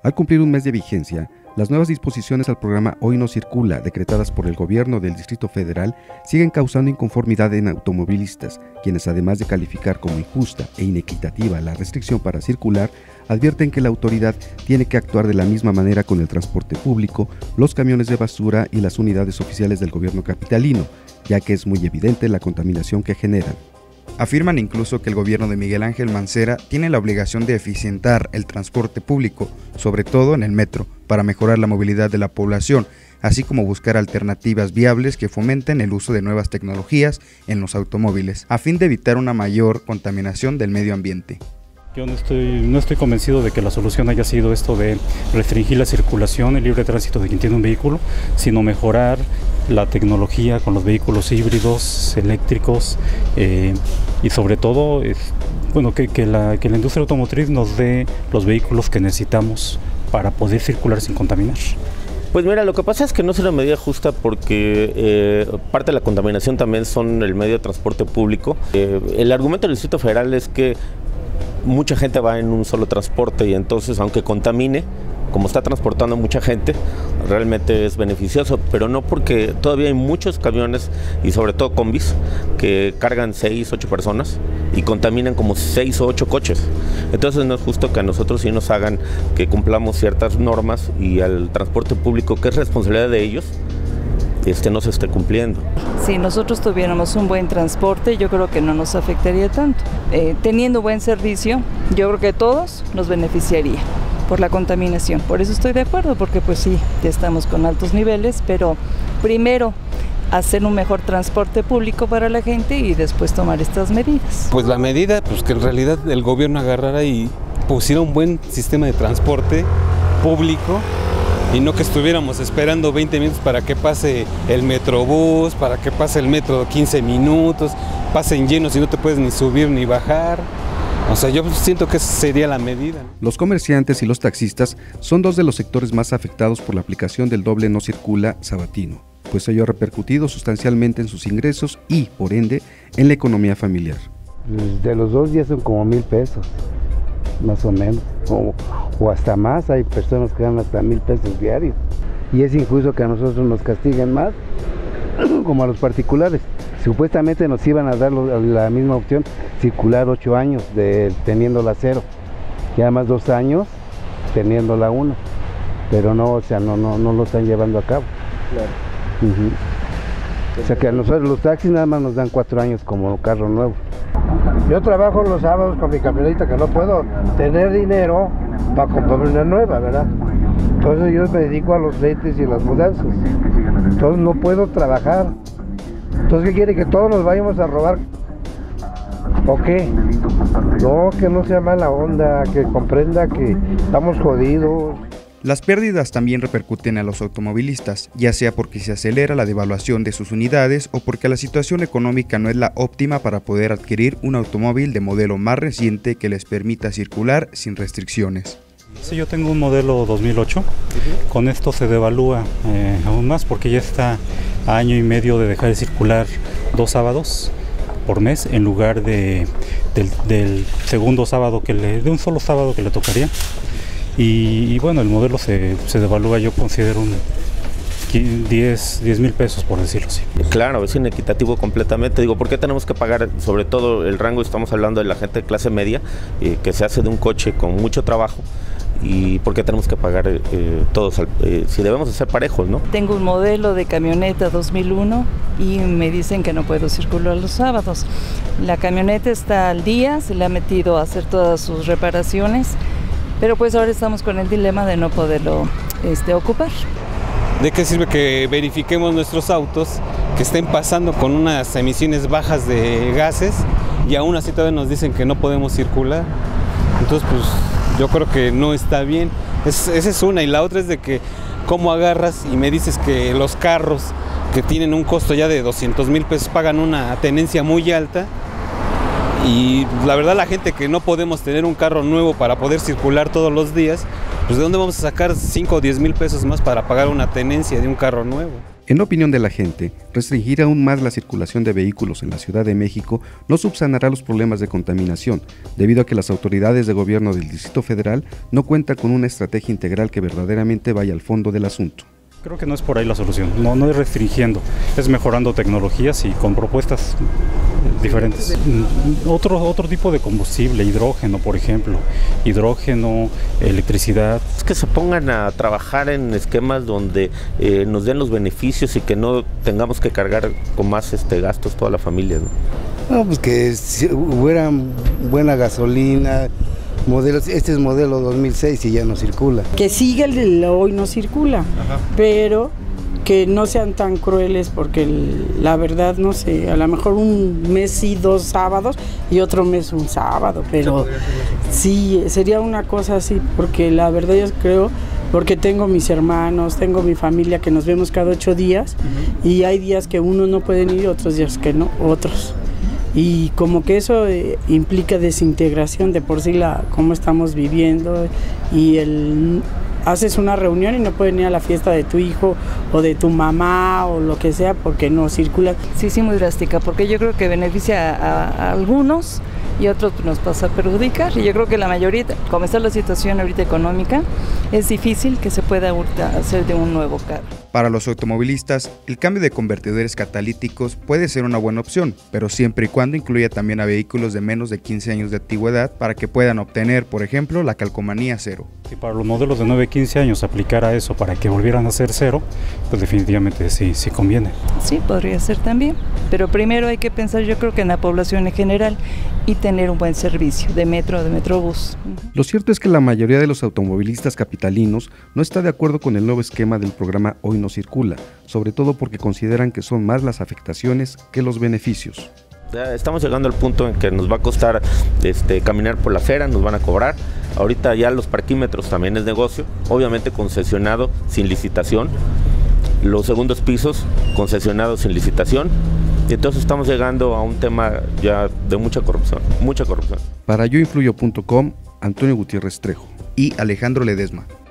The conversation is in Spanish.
Al cumplir un mes de vigencia, las nuevas disposiciones al programa Hoy No Circula, decretadas por el gobierno del Distrito Federal, siguen causando inconformidad en automovilistas, quienes además de calificar como injusta e inequitativa la restricción para circular, advierten que la autoridad tiene que actuar de la misma manera con el transporte público, los camiones de basura y las unidades oficiales del gobierno capitalino, ya que es muy evidente la contaminación que generan. Afirman incluso que el gobierno de Miguel Ángel Mancera tiene la obligación de eficientar el transporte público, sobre todo en el metro, para mejorar la movilidad de la población, así como buscar alternativas viables que fomenten el uso de nuevas tecnologías en los automóviles, a fin de evitar una mayor contaminación del medio ambiente. Yo no estoy convencido de que la solución haya sido esto de restringir la circulación, el libre tránsito de quien tiene un vehículo, sino mejorar la tecnología con los vehículos híbridos, eléctricos y sobre todo que la industria automotriz nos dé los vehículos que necesitamos para poder circular sin contaminar. Pues mira, lo que pasa es que no es una medida justa porque parte de la contaminación también son el medio de transporte público. El argumento del Distrito Federal es que mucha gente va en un solo transporte y entonces aunque contamine, como está transportando mucha gente, realmente es beneficioso, pero no porque todavía hay muchos camiones y sobre todo combis que cargan 6, 8 personas y contaminan como 6 o 8 coches. Entonces no es justo que a nosotros sí nos hagan que cumplamos ciertas normas y al transporte público, que es responsabilidad de ellos, no se esté cumpliendo. Si nosotros tuviéramos un buen transporte, yo creo que no nos afectaría tanto. Teniendo buen servicio, yo creo que todos nos beneficiaría por la contaminación. Por eso estoy de acuerdo, porque pues sí, ya estamos con altos niveles, pero primero hacer un mejor transporte público para la gente y después tomar estas medidas. Pues la medida, pues que en realidad el gobierno agarrara y pusiera un buen sistema de transporte público, y no que estuviéramos esperando 20 minutos para que pase el metrobús, para que pase el metro 15 minutos, pasen llenos y no te puedes ni subir ni bajar. O sea, yo siento que esa sería la medida. Los comerciantes y los taxistas son dos de los sectores más afectados por la aplicación del doble no circula sabatino, pues ello ha repercutido sustancialmente en sus ingresos y, por ende, en la economía familiar. De los 2 días son como 1,000 pesos, más o menos, o hasta más. Hay personas que ganan hasta 1,000 pesos diarios y es injusto que a nosotros nos castiguen más como a los particulares. Supuestamente nos iban a dar la misma opción, circular 8 años teniendo la 0 y además 2 años teniendo la 1, pero no, o sea, no lo están llevando a cabo. Claro. O sea que a nosotros los taxis nada más nos dan 4 años como carro nuevo. Yo trabajo los sábados con mi camioneta, que no puedo tener dinero para comprarme una nueva, ¿verdad? Entonces yo me dedico a los fletes y las mudanzas. Entonces no puedo trabajar. Entonces, ¿qué quiere? ¿Que todos nos vayamos a robar? ¿O qué? No, que no sea mala onda, que comprenda que estamos jodidos. Las pérdidas también repercuten a los automovilistas, ya sea porque se acelera la devaluación de sus unidades o porque la situación económica no es la óptima para poder adquirir un automóvil de modelo más reciente que les permita circular sin restricciones. Sí, yo tengo un modelo 2008, con esto se devalúa aún más porque ya está a año y medio de dejar de circular 2 sábados por mes en lugar del segundo sábado, de un solo sábado que le tocaría. Y bueno, el modelo se devalúa, yo considero 10,000 pesos, por decirlo así. Claro, es inequitativo completamente. Digo, ¿por qué tenemos que pagar, sobre todo el rango, estamos hablando de la gente de clase media, que se hace de un coche con mucho trabajo? ¿Y por qué tenemos que pagar todos, si debemos de ser parejos, no? Tengo un modelo de camioneta 2001 y me dicen que no puedo circular los sábados. La camioneta está al día, se le ha metido a hacer todas sus reparaciones, pero pues ahora estamos con el dilema de no poderlo ocupar. ¿De qué sirve que verifiquemos nuestros autos que estén pasando con unas emisiones bajas de gases y aún así todavía nos dicen que no podemos circular? Entonces, pues yo creo que no está bien. Esa es una, y la otra es de que cómo agarras y me dices que los carros que tienen un costo ya de 200,000 pesos pagan una tenencia muy alta. Y la verdad, la gente que no podemos tener un carro nuevo para poder circular todos los días, pues ¿de dónde vamos a sacar 5 o 10,000 pesos más para pagar una tenencia de un carro nuevo? En opinión de la gente, restringir aún más la circulación de vehículos en la Ciudad de México no subsanará los problemas de contaminación, debido a que las autoridades de gobierno del Distrito Federal no cuentan con una estrategia integral que verdaderamente vaya al fondo del asunto. Creo que no es por ahí la solución, no es restringiendo, es mejorando tecnologías y con propuestas diferentes. Otro tipo de combustible, hidrógeno por ejemplo, electricidad. Es que se pongan a trabajar en esquemas donde nos den los beneficios y que no tengamos que cargar con más gastos toda la familia, ¿no? No, pues que hubiera buena gasolina. Este es modelo 2006 y ya no circula. Que siga el de hoy no circula, pero que no sean tan crueles porque la verdad no sé, a lo mejor un mes sí 2 sábados y otro mes un sábado, pero sí, sería una cosa así, porque la verdad yo creo, porque tengo mis hermanos, tengo mi familia que nos vemos cada 8 días y hay días que unos no pueden ir y otros días que no, otros. Y como que eso implica desintegración de por sí cómo estamos viviendo y haces una reunión y no pueden ir a la fiesta de tu hijo o de tu mamá o lo que sea porque no circula. Sí, muy drástica, porque yo creo que beneficia a algunos y a otros nos pasa a perjudicar. Y yo creo que la mayoría, como está la situación ahorita económica, es difícil que se pueda hacer de un nuevo carro. Para los automovilistas, el cambio de convertidores catalíticos puede ser una buena opción, pero siempre y cuando incluya también a vehículos de menos de 15 años de antigüedad para que puedan obtener, por ejemplo, la calcomanía cero. Si para los modelos de 9-15 años aplicara eso para que volvieran a ser cero, pues definitivamente sí conviene. Sí, podría ser también, pero primero hay que pensar, yo creo que en la población en general y tener un buen servicio de metrobús. Lo cierto es que la mayoría de los automovilistas capitalinos no está de acuerdo con el nuevo esquema del programa Hoy no circula, sobre todo porque consideran que son más las afectaciones que los beneficios. Estamos llegando al punto en que nos va a costar caminar por la acera, nos van a cobrar. Ahorita ya los parquímetros también es negocio, obviamente concesionado sin licitación. Los segundos pisos concesionados sin licitación. Y entonces estamos llegando a un tema ya de mucha corrupción. Para yoinfluyo.com, Antonio Gutiérrez Trejo y Alejandro Ledesma.